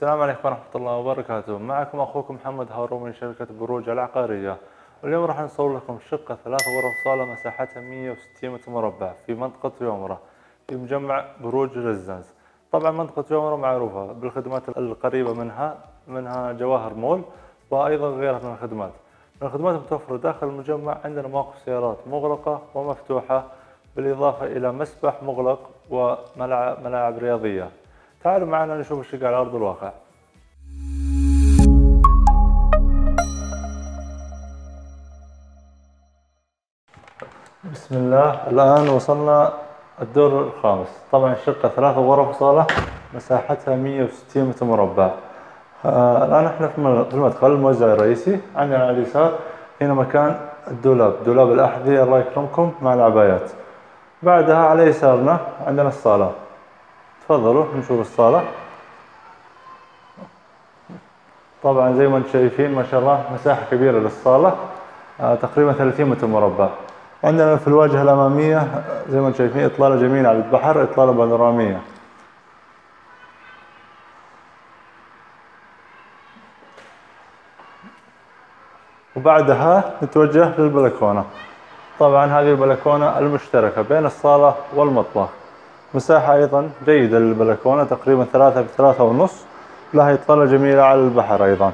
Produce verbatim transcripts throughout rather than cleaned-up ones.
السلام عليكم ورحمة الله وبركاته. معكم أخوكم محمد هارون من شركة بروج العقارية. واليوم راح نصور لكم شقة ثلاث غرف صالة مساحتها مئة وستين متر مربع في منطقة يومرة في مجمع بروج ريزيدنس. طبعا منطقة يومرة معروفة بالخدمات القريبة منها منها جواهر مول وأيضا غيرها من الخدمات. من الخدمات المتوفرة داخل المجمع عندنا مواقف سيارات مغلقة ومفتوحة، بالإضافة إلى مسبح مغلق وملاعب ملاعب رياضية. تعالوا معنا نشوف الشقة على أرض الواقع. بسم الله. الآن وصلنا الدور الخامس. طبعا الشقة ثلاث غرف صالة مساحتها مئة وستين متر مربع. آه الآن احنا في المدخل الموزع الرئيسي. عندنا على اليسار هنا مكان الدولاب، دولاب الأحذية الله يكرمكم مع العبايات. بعدها على يسارنا عندنا الصالة. تفضلوا نشوف الصالة. طبعا زي ما انتم شايفين ما شاء الله مساحة كبيرة للصالة، آه تقريبا ثلاثين متر مربع. عندنا في الواجهة الأمامية زي ما انتم شايفين إطلالة جميلة على البحر، إطلالة بانورامية. وبعدها نتوجه للبلكونة. طبعا هذه البلكونة المشتركة بين الصالة والمطبخ. مساحة أيضا جيدة للبلكونة، تقريبا ثلاثة بثلاثة ونص، لها إطلالة جميلة على البحر أيضا.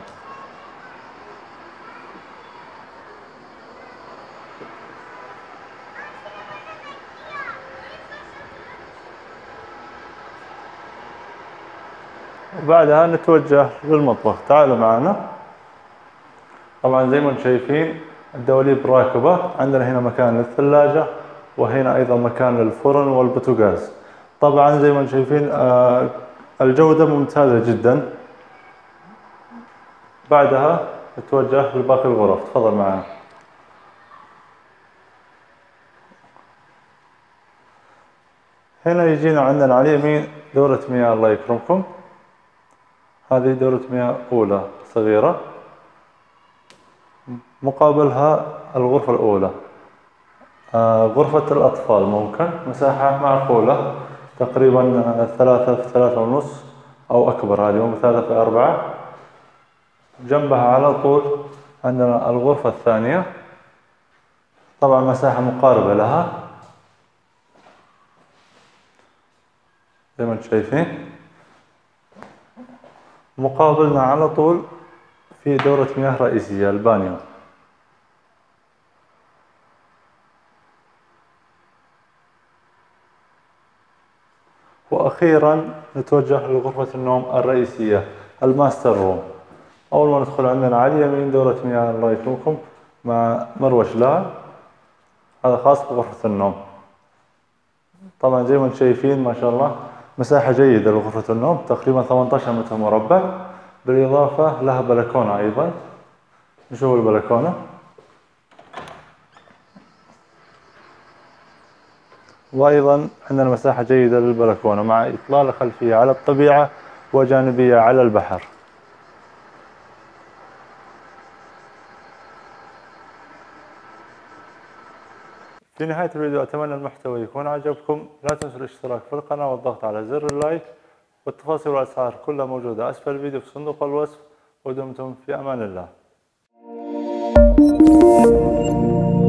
وبعدها نتوجه للمطبخ. تعالوا معنا. طبعا زي ما انتم شايفين الدواليب راكبة. عندنا هنا مكان للثلاجة وهنا أيضا مكان للفرن والبوتاجاز. طبعا زي ما انتم شايفين آه الجودة ممتازة جدا. بعدها نتوجه لباقي الغرف. تفضل معنا. هنا يجينا عندنا على اليمين دورة مياه الله يكرمكم. هذه دورة مياه أولى صغيرة، مقابلها الغرفة الأولى. آه غرفة الأطفال ممكن مساحة معقولة، تقريبا ثلاثة في ثلاثة ونص أو أكبر، هذه مو ثلاثة في أربعة. جنبها على طول عندنا الغرفة الثانية، طبعا مساحة مقاربة لها زي ما انتم شايفين. مقابلنا على طول في دورة مياه رئيسية البانيو. وأخيرا نتوجه لغرفة النوم الرئيسية الماستر روم. أول ما ندخل عندنا على اليمين دورة مياه الله يكرمكم مع مروش لاعب، هذا خاص بغرفة النوم. طبعا زي ما انتم شايفين ما شاء الله مساحة جيدة لغرفة النوم، تقريبا ثمانية عشر متر مربع، بالإضافة لها بلكونة أيضا. نشوف البلكونة. وأيضا عندنا مساحة جيدة للبلكونة مع إطلالة خلفية على الطبيعة وجانبية على البحر. في نهاية الفيديو أتمنى المحتوى يكون عجبكم. لا تنسوا الاشتراك في القناة والضغط على زر اللايك، والتفاصيل والأسعار كلها موجودة أسفل الفيديو في صندوق الوصف. ودمتم في أمان الله.